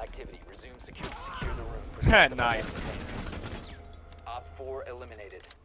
activity. Resume secure the room. Protect the Nice. Op 4 eliminated.